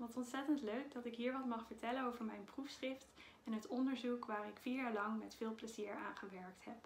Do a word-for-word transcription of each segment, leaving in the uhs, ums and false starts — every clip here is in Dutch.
Wat ontzettend leuk dat ik hier wat mag vertellen over mijn proefschrift en het onderzoek waar ik vier jaar lang met veel plezier aan gewerkt heb.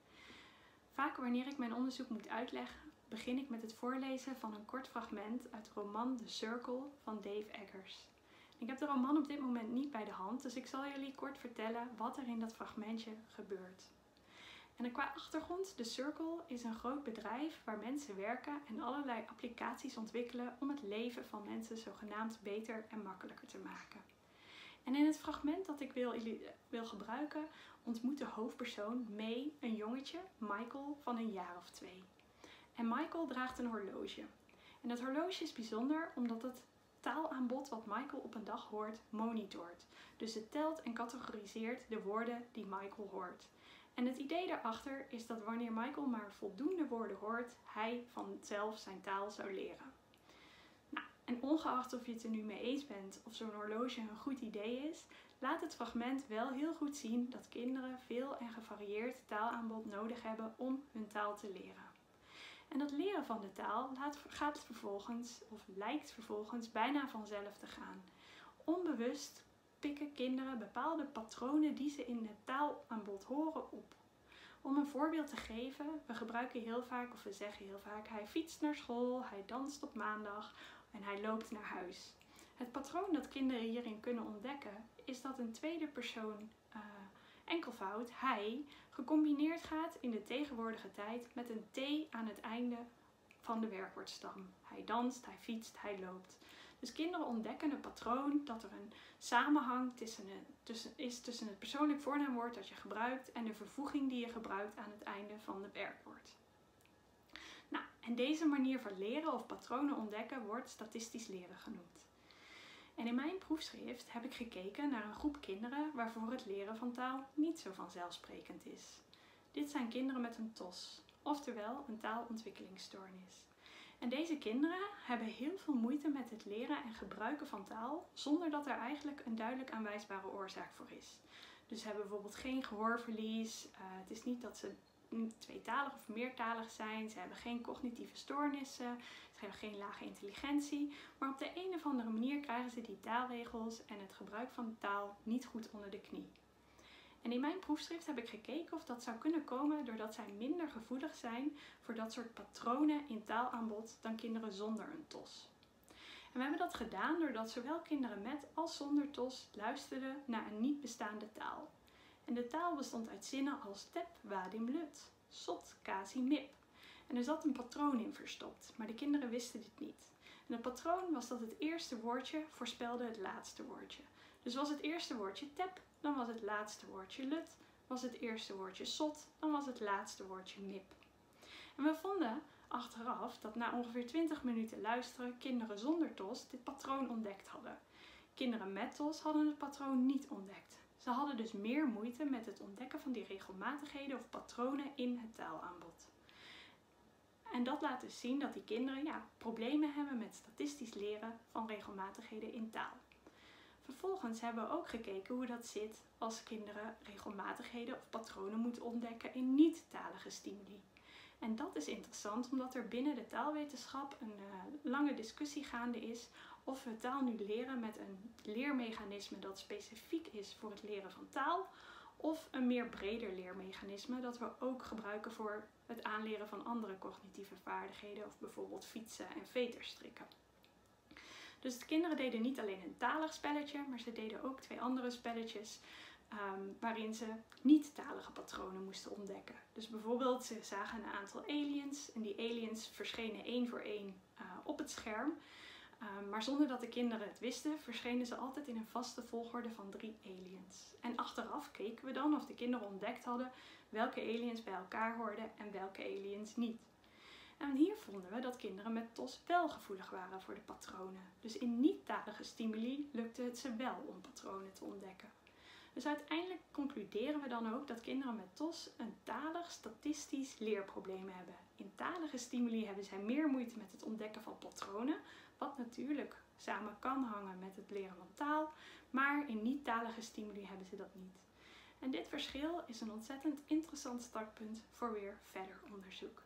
Vaak wanneer ik mijn onderzoek moet uitleggen, begin ik met het voorlezen van een kort fragment uit de roman The Circle van Dave Eggers. Ik heb de roman op dit moment niet bij de hand, dus ik zal jullie kort vertellen wat er in dat fragmentje gebeurt. En qua achtergrond, The Circle is een groot bedrijf waar mensen werken en allerlei applicaties ontwikkelen om het leven van mensen zogenaamd beter en makkelijker te maken. En in het fragment dat ik wil, wil gebruiken ontmoet de hoofdpersoon May een jongetje, Michael, van een jaar of twee. En Michael draagt een horloge. En dat horloge is bijzonder omdat het taalaanbod wat Michael op een dag hoort monitort. Dus het telt en categoriseert de woorden die Michael hoort. En het idee daarachter is dat wanneer Michael maar voldoende woorden hoort, hij vanzelf zijn taal zou leren. Nou, en ongeacht of je het er nu mee eens bent of zo'n horloge een goed idee is, laat het fragment wel heel goed zien dat kinderen veel en gevarieerd taalaanbod nodig hebben om hun taal te leren. En dat leren van de taal laat, gaat vervolgens, of lijkt vervolgens, bijna vanzelf te gaan. Onbewust pikken kinderen bepaalde patronen die ze in het taalaanbod horen op. Om een voorbeeld te geven, we gebruiken heel vaak, of we zeggen heel vaak, hij fietst naar school, hij danst op maandag en hij loopt naar huis. Het patroon dat kinderen hierin kunnen ontdekken is dat een tweede persoon uh, enkelvoud, hij, gecombineerd gaat in de tegenwoordige tijd met een T aan het einde van de werkwoordstam. Hij danst, hij fietst, hij loopt. Dus kinderen ontdekken een patroon dat er een samenhang tussen een, tussen, is tussen het persoonlijk voornaamwoord dat je gebruikt en de vervoeging die je gebruikt aan het einde van het werkwoord. Nou, en deze manier van leren of patronen ontdekken wordt statistisch leren genoemd. En in mijn proefschrift heb ik gekeken naar een groep kinderen waarvoor het leren van taal niet zo vanzelfsprekend is. Dit zijn kinderen met een T O S, oftewel een taalontwikkelingsstoornis. En deze kinderen hebben heel veel moeite met het leren en gebruiken van taal zonder dat er eigenlijk een duidelijk aanwijsbare oorzaak voor is. Dus ze hebben bijvoorbeeld geen gehoorverlies, uh, het is niet dat ze tweetalig of meertalig zijn, ze hebben geen cognitieve stoornissen, ze hebben geen lage intelligentie, maar op de een of andere manier krijgen ze die taalregels en het gebruik van de taal niet goed onder de knie. En in mijn proefschrift heb ik gekeken of dat zou kunnen komen doordat zij minder gevoelig zijn voor dat soort patronen in taalaanbod dan kinderen zonder een T O S. En we hebben dat gedaan doordat zowel kinderen met als zonder T O S luisterden naar een niet bestaande taal. En de taal bestond uit zinnen als tep, wadim, lut, sot, kasi, mip. En er zat een patroon in verstopt, maar de kinderen wisten dit niet. En het patroon was dat het eerste woordje voorspelde het laatste woordje. Dus was het eerste woordje tep, dan was het laatste woordje lut. Was het eerste woordje sot, dan was het laatste woordje mip. En we vonden achteraf dat na ongeveer twintig minuten luisteren kinderen zonder T O S dit patroon ontdekt hadden. Kinderen met T O S hadden het patroon niet ontdekt. Ze hadden dus meer moeite met het ontdekken van die regelmatigheden of patronen in het taalaanbod. En dat laat dus zien dat die kinderen ja, problemen hebben met statistisch leren van regelmatigheden in taal. Vervolgens hebben we ook gekeken hoe dat zit als kinderen regelmatigheden of patronen moeten ontdekken in niet-talige stimuli. En dat is interessant omdat er binnen de taalwetenschap een uh, lange discussie gaande is of we taal nu leren met een leermechanisme dat specifiek is voor het leren van taal of een meer breder leermechanisme dat we ook gebruiken voor het aanleren van andere cognitieve vaardigheden of bijvoorbeeld fietsen en veterstrikken. Dus de kinderen deden niet alleen een talig spelletje, maar ze deden ook twee andere spelletjes um, waarin ze niet-talige patronen moesten ontdekken. Dus bijvoorbeeld ze zagen een aantal aliens en die aliens verschenen één voor één uh, op het scherm. Um, maar zonder dat de kinderen het wisten, verschenen ze altijd in een vaste volgorde van drie aliens. En achteraf keken we dan of de kinderen ontdekt hadden welke aliens bij elkaar hoorden en welke aliens niet. En hier vonden we dat kinderen met T O S wel gevoelig waren voor de patronen. Dus in niet-talige stimuli lukte het ze wel om patronen te ontdekken. Dus uiteindelijk concluderen we dan ook dat kinderen met T O S een talig statistisch leerprobleem hebben. In talige stimuli hebben zij meer moeite met het ontdekken van patronen, wat natuurlijk samen kan hangen met het leren van taal, maar in niet-talige stimuli hebben ze dat niet. En dit verschil is een ontzettend interessant startpunt voor weer verder onderzoek.